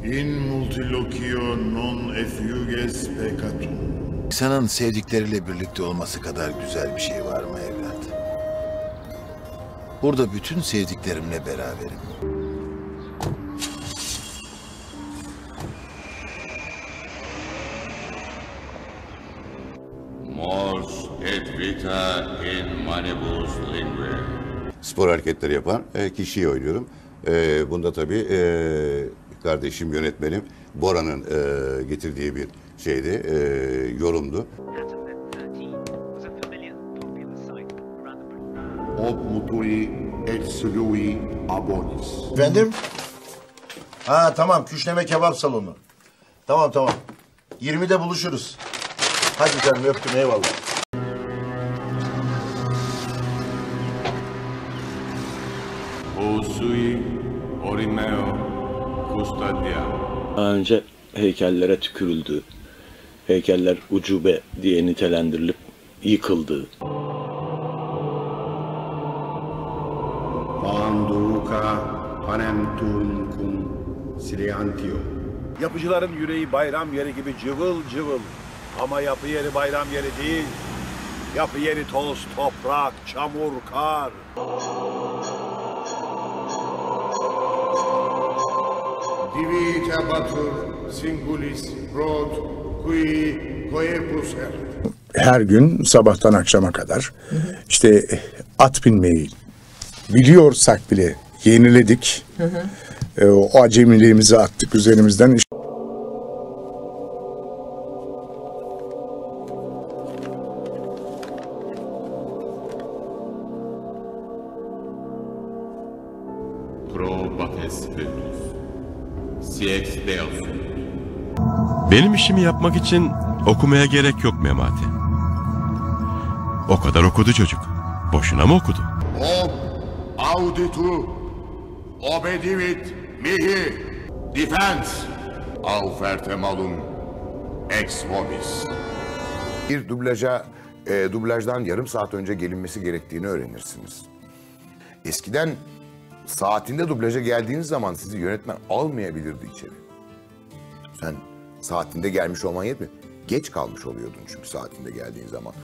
In multiloquio non effuges peccatum. İnsanın sevdikleriyle birlikte olması kadar güzel bir şey var mı evlat? Burada bütün sevdiklerimle beraberim. Mors et vita in manibus lingue. Spor hareketleri yapan kişiyi oynuyorum. Bunda tabii kardeşim, yönetmenim Bora'nın getirdiği bir şeydi, yorumdu. Ob mutui et sului abonis. Efendim? Ha tamam, Küşleme Kebap Salonu. Tamam. 20'de buluşuruz. Hadi canım, öptüm, eyvallah. Osui orimeo custodia. Daha önce heykellere tükürüldü. Heykeller ucube diye nitelendirilip yıkıldı. Panduca panem cum siliantio. Yapıcıların yüreği bayram yeri gibi cıvıl cıvıl. Ama yapı yeri bayram yeri değil. Yapı yeri toz, toprak, çamur, kar. Divitabatur singulis rod qui coepus est. Her gün sabahtan akşama kadar işte at binmeyi biliyorsak bile yeniledik. O acemiliğimizi attık üzerimizden. Probates spiritus. Siex Deus. Benim işimi yapmak için okumaya gerek yok Memati. O kadar okudu çocuk. Boşuna mı okudu? Ob auditu obedivit mihi defense auferte malum ex vobis. Bir dublajdan yarım saat önce gelinmesi gerektiğini öğrenirsiniz. Eskiden saatinde dublaja geldiğiniz zaman sizi yönetmen almayabilirdi içeri. Sen saatinde gelmiş olman yetmiyor. Geç kalmış oluyordun çünkü saatinde geldiğin zaman.